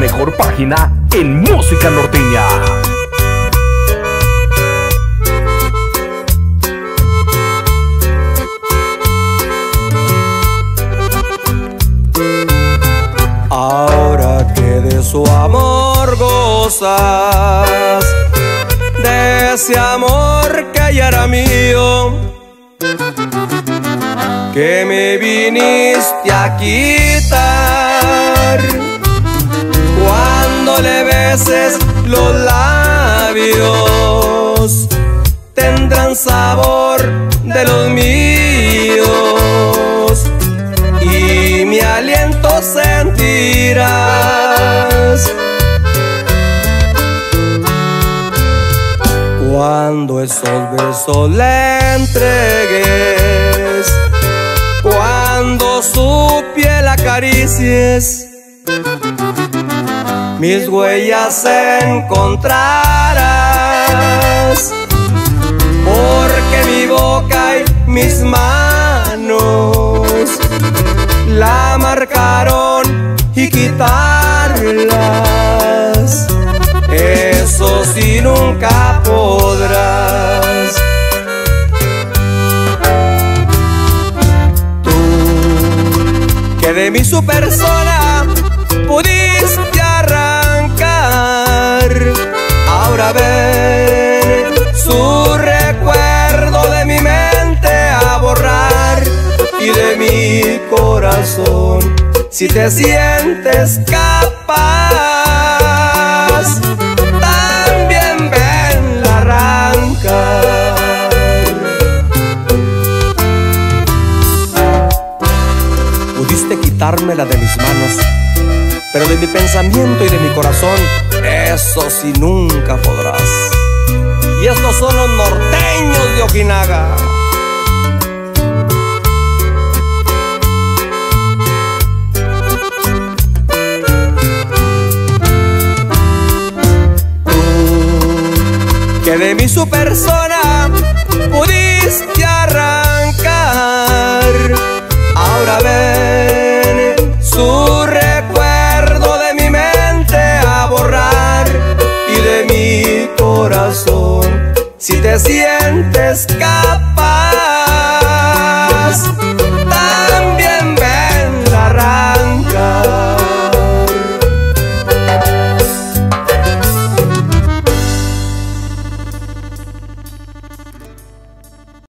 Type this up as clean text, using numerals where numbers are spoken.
mejor página en música norteña. Ahora que de su amor gozas, de ese amor que ya era mío, que me viniste a quitar, cuando le beses los labios tendrán sabor de los míos, y mi aliento sentirás cuando esos besos le entregues, cuando su piel acaricies, mis huellas encontrarás, porque mi boca y mis manos la marcaron, y quitarlas, eso sí nunca podrás. Tú, que de mí su persona pudiste arrancar, ahora ven su recuerdo de mi mente a borrar, y de mi corazón, si te sientes capaz, también venla arrancar. Pudiste quitármela de mis manos, pero de mi pensamiento y de mi corazón, eso sí nunca podrás. Y estos son los norteños de Ojinaga. Que de mí su persona pudiste arrancar, ahora ven su recuerdo de mi mente a borrar, y de mi corazón, si te sientes capaz,